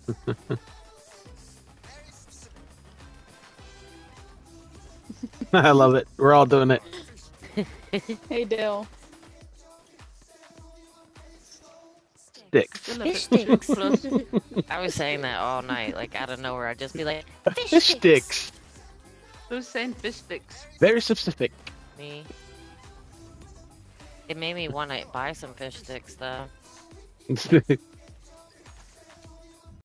I love it. We're all doing it. Hey, Dale. Sticks. Still a Fish bit too sticks. close. I was saying that all night, like out of nowhere. I'd just be like, fish Fish sticks. sticks. Who's saying fish sticks? Very specific. Me. It made me want to buy some fish sticks, though.